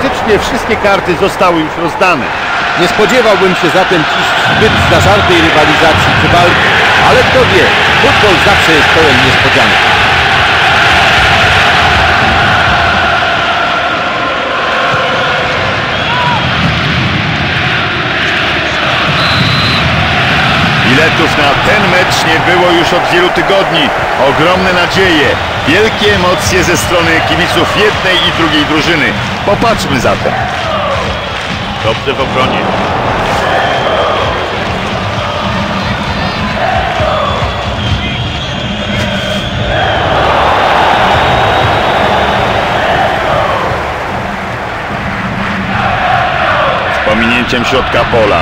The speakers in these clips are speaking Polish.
Praktycznie wszystkie karty zostały już rozdane. Nie spodziewałbym się zatem dziś zbyt zażartej rywalizacji czy walki, ale kto wie, futbol zawsze jest pełen niespodzianek. Biletów na ten mecz nie było już od wielu tygodni. Ogromne nadzieje, wielkie emocje ze strony kibiców jednej i drugiej drużyny. Popatrzmy zatem. Dobrze w obronie. Z pominięciem środka pola.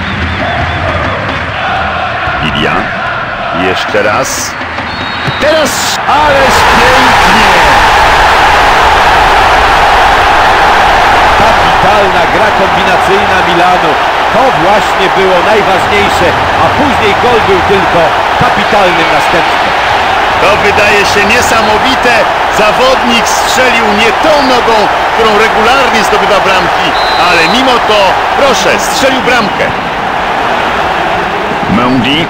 Lidia. Jeszcze raz. Teraz, ależ pięknie! Kapitalna gra kombinacyjna Milanu. To właśnie było najważniejsze, a później gol był tylko kapitalnym następstwem. To wydaje się niesamowite. Zawodnik strzelił nie tą nogą, którą regularnie zdobywa bramki, ale mimo to, proszę, strzelił bramkę. Mendy.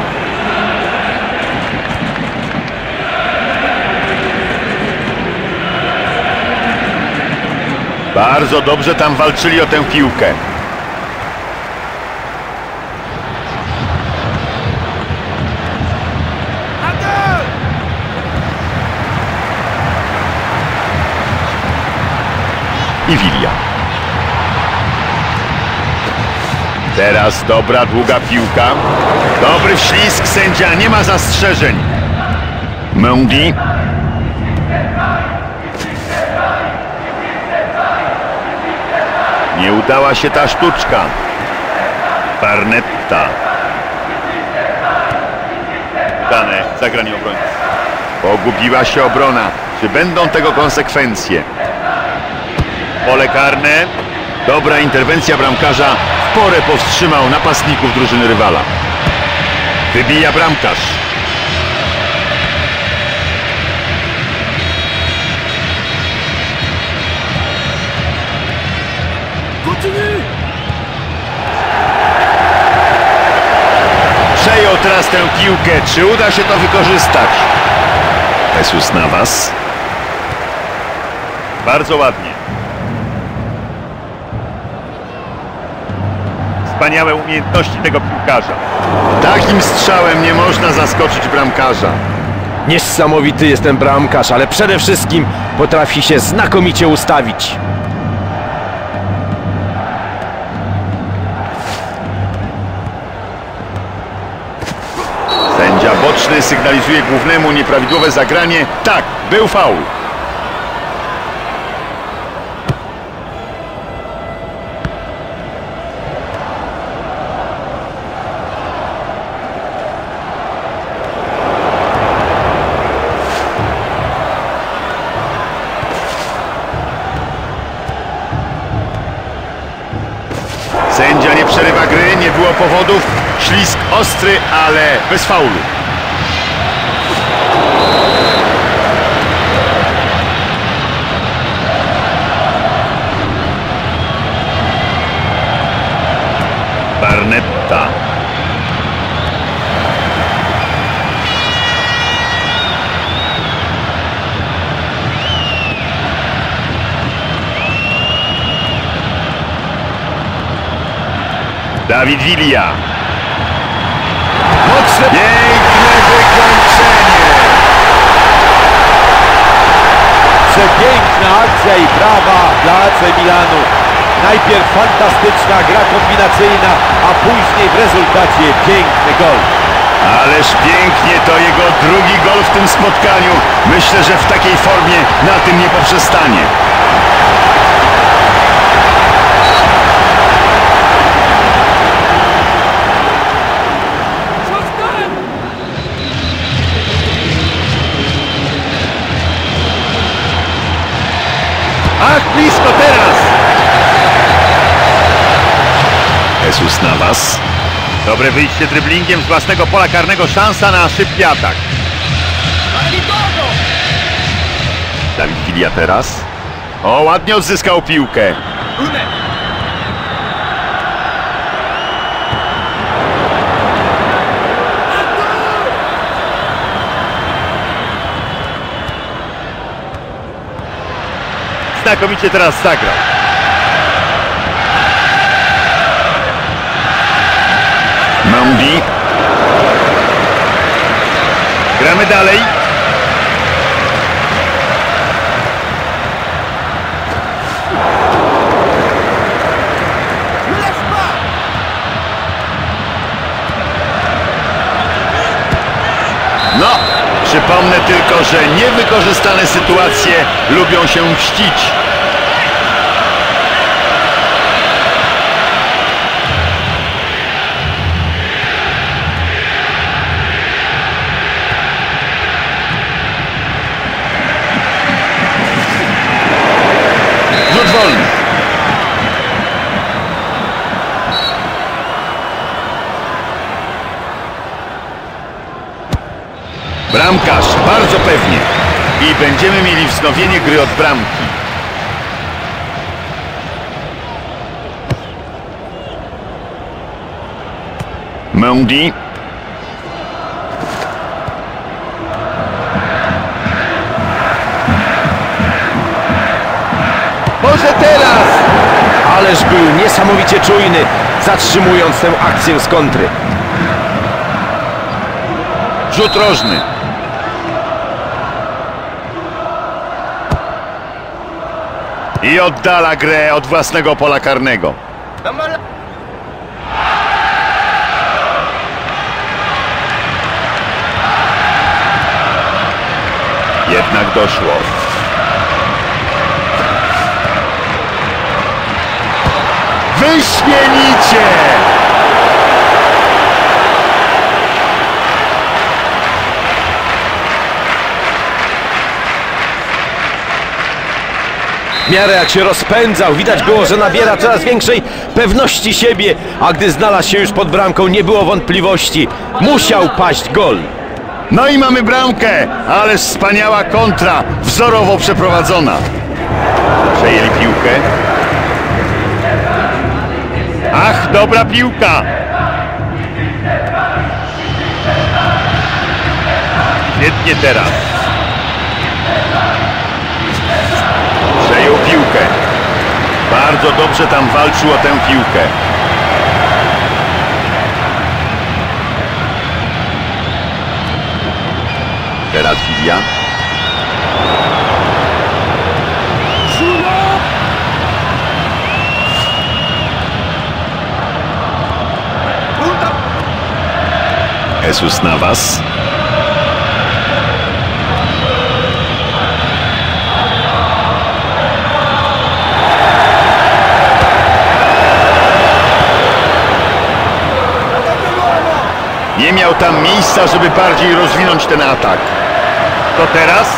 Bardzo dobrze tam walczyli o tę piłkę. I Wilia. Teraz dobra, długa piłka. Dobry wślizg, sędzia nie ma zastrzeżeń. Mendy. Nie udała się ta sztuczka. Barnetta. Dane zagranie obrońcy. Pogubiła się obrona. Czy będą tego konsekwencje? Pole karne. Dobra interwencja bramkarza. W porę powstrzymał napastników drużyny rywala. Wybija bramkarz. Przejął teraz tę piłkę. Czy uda się to wykorzystać? Jesus Navas. Bardzo ładnie. Wspaniałe umiejętności tego piłkarza. Takim strzałem nie można zaskoczyć bramkarza. Niesamowity jest ten bramkarz, ale przede wszystkim potrafi się znakomicie ustawić. Sędzia boczny sygnalizuje głównemu nieprawidłowe zagranie. Tak, był faul. Sędzia nie przerywa gry, nie było powodów. Ślizg ostry, ale bez faulu. Barnetta. David Villa. Mocne, piękne wykończenie. Przepiękna akcja i brawa dla AC Milanu. Najpierw fantastyczna gra kombinacyjna, a później w rezultacie piękny gol. Ależ pięknie, to jego drugi gol w tym spotkaniu. Myślę, że w takiej formie na tym nie poprzestanie. Ach, blisko teraz! Jesus Navas. Dobre wyjście dryblingiem z własnego pola karnego. Szansa na szybki atak. Dawid Villa teraz. O, ładnie odzyskał piłkę. Znakomicie teraz zagrał. Mendy. Gramy dalej. No, przypomnę tylko, że niewykorzystane sytuacje lubią się mścić. Rzut wolny. Bramkarz bardzo pewnie. I będziemy mieli wznowienie gry od bramki. Mendy. Może teraz! Ależ był niesamowicie czujny, zatrzymując tę akcję z kontry. Rzut rożny. I oddala grę od własnego pola karnego. Jednak doszło. Wyśmienicie! W miarę jak się rozpędzał, widać było, że nabiera coraz większej pewności siebie, a gdy znalazł się już pod bramką, nie było wątpliwości. Musiał paść gol. No i mamy bramkę, ależ wspaniała kontra, wzorowo przeprowadzona. Przejęli piłkę. Ach, dobra piłka. Świetnie teraz. Przejął piłkę. Bardzo dobrze tam walczył o tę piłkę. Teraz Wilia. Jesus Navas. Nie miał tam miejsca, żeby bardziej rozwinąć ten atak. To teraz?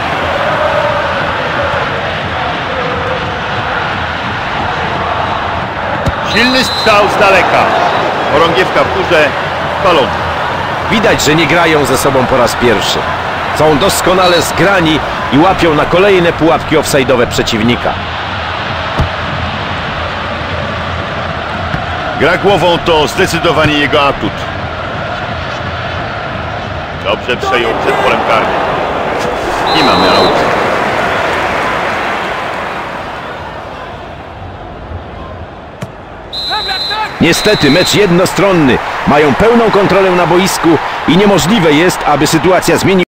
Silny strzał z daleka. Chorągiewka w górze, balon. Widać, że nie grają ze sobą po raz pierwszy. Są doskonale zgrani i łapią na kolejne pułapki offside'owe przeciwnika. Gra głową to zdecydowanie jego atut. Dobrze przejął przed polem karnym. I mamy aut. Niestety mecz jednostronny. Mają pełną kontrolę na boisku i niemożliwe jest, aby sytuacja zmieniła.